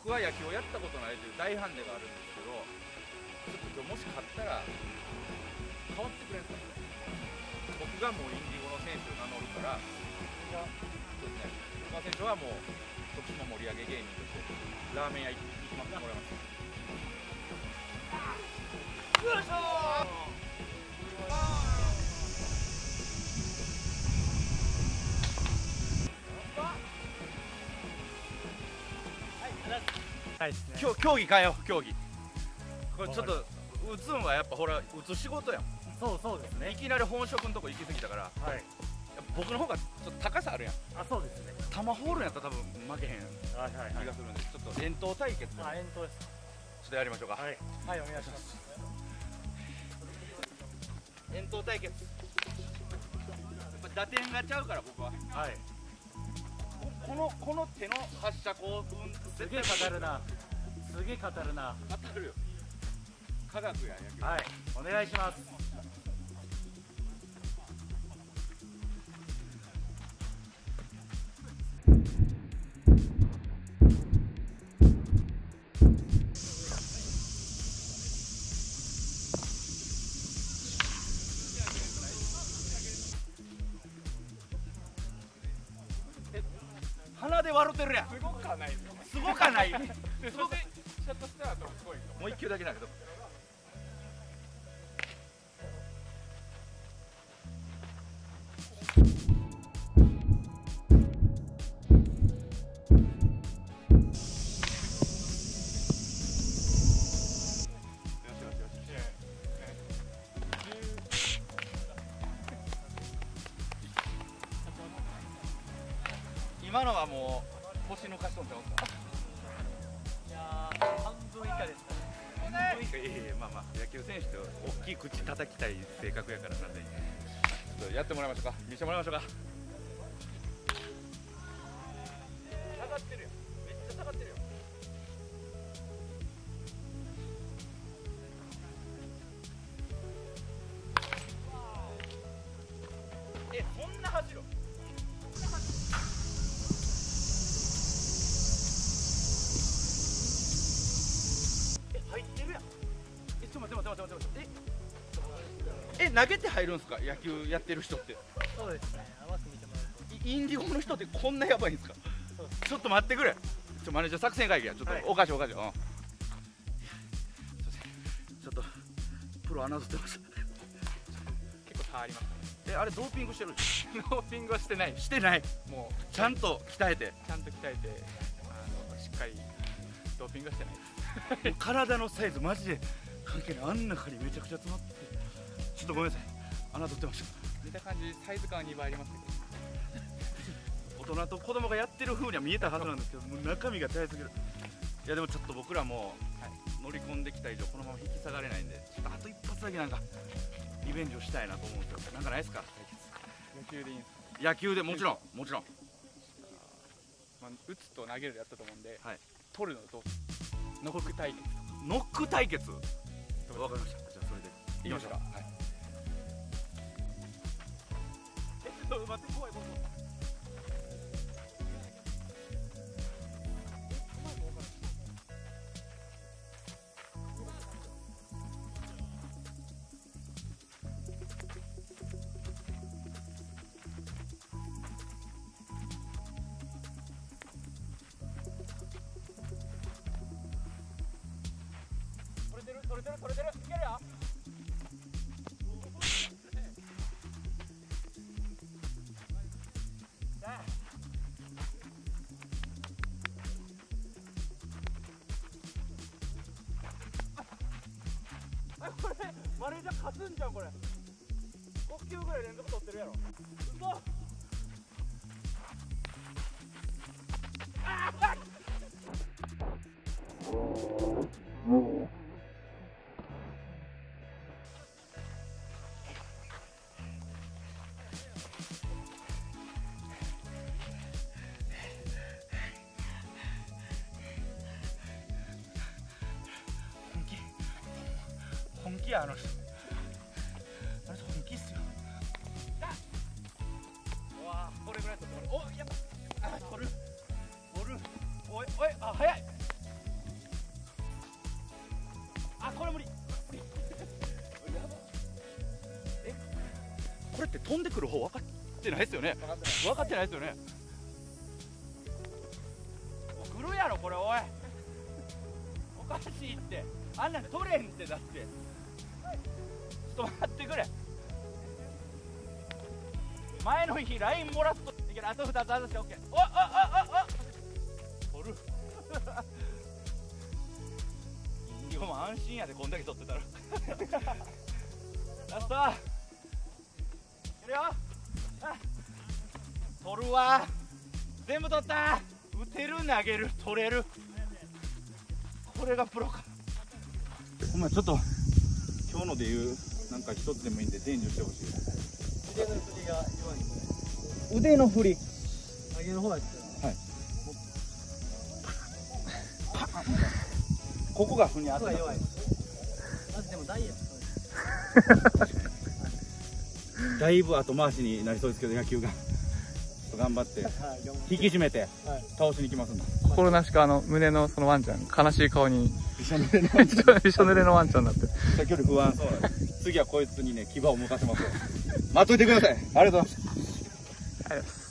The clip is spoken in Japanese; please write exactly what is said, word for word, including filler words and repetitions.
僕は野球をやったことないという大ハンデがあるんですけど、ちょっと今日もし勝ったら変わってくれるんですか。僕がもうインディゴの選手を名乗るから、そうですね、古川選手はもう徳島盛り上げ芸人としてラーメン屋行きまってもらいます。よいしょー。競競技変えよう、競技。これちょっと打つんはやっぱほら打つ仕事やん。 そうそうですね。 いきなり本職のとこ行き過ぎたから、はい、僕の方がちょっと高さあるやん。 あ、そうですね。 球ホールやったら多分負けへん気がするんで、ちょっと遠投対決。 あ、遠投です。 ちょっとやりましょうか。はい、 はい、お願いします。 遠投対決。やっぱ打点がちゃうから僕は。はい。このこの手の発射興奮すげえ語るな。すげえ語るな。 語るよ。科学や野球。 はい、お願いします。 鼻で笑ってるやん。 すごかない。 すごかない。 すごくシャットスタートすごい。 もう一球だけだけど。今のはもう腰抜かしとんちゃうんか。 いやー、半分以下ですかね。 半分以下。いやいや、まあまあ野球選手って大きい口叩きたい性格やからなんで、ちょっとやってもらいましょうか。見せてもらいましょうか。下がってるよ。めっちゃ下がってるよ。え、そんな走る？入ってるやん。え、ちょっと待って待って待って待って。え、え、投げて入るんですか、野球やってる人って。 そうですね。甘く見てもらうと。 インディゴの人ってこんなやばいんですか。ちょっと待ってくれ。ちょ、マネージャー作戦会議や。ちょっとおかしいおかしい。うん。ちょっとプロ穴ずってます。 結構差ありますね。 え、あれドーピングしてる？ ドーピングはしてない。 してない。 もうちゃんと鍛えて。 ちゃんと鍛えて、あのしっかりドーピングはしてないです。 体のサイズマジで関係ない。あん中にめちゃくちゃ詰まってて、ちょっとごめんなさい、穴取ってました。 見た感じサイズ感はにばいありますけど、 大人と子供がやってる風には見えたはずなんですけど、もう中身が大すぎる。いやでもちょっと僕らも、はい、乗り込んできた以上このまま引き下がれないんで、ちょっとあと一発だけなんかリベンジをしたいなと思うんですよ。なんかないですか、対決。 野球でいいんですか。 野球でもちろんもちろん、 まあ、打つと投げるでやったと思うんで、はい、取るのとノック対決。 ノック対決。わかりました。じゃあそれでいきましょうか。はい。え、ちょっと待って、怖い怖い怖い。取れてる取れてる、いけるよ。あ、これマネージャー勝つんじゃんこれ。ご球ぐらい連続取ってるやろ。うそ。ああ。本気やあの人。あの人本気っすよ。うわー、これぐらい取って、お、やっぱ、あ、取る、取る、おい、おい、あ、早い。 これって飛んでくる方分かってないですよね。 分かってない。 分かってないですよね。もう来るやろこれ、おい。おかしいって。あんなん取れんって。だってちょっと待ってくれ。前の日ラインもらっといける。あとふたつ外して OK。 おっおっおっおっ取る。インディゴも安心やで、こんだけ取ってたら。ラストいけるよ。取るわ。全部取った。打てる、投げる、取れる。これがプロか。お前ちょっと今日ので言うなんか一つでもいいんで伝授してほしい。 腕の振りが弱いんで。 腕の振り。 上げの方が強い。 はい。ここが振りあった。 弱い。まずでもダイエット。 だいぶ後回しになりそうですけど、野球が。ちょっと頑張って引き締めて倒しに行きますんで。 心なしかあの胸のそのワンちゃん悲しい顔にびしょ濡れのワンちゃん。 びしょ濡れのワンちゃんになって。 先より不安そうなんです。次はこいつにね牙を向かせますよ。待っといてください。ありがとうございました。 ありがとうございます。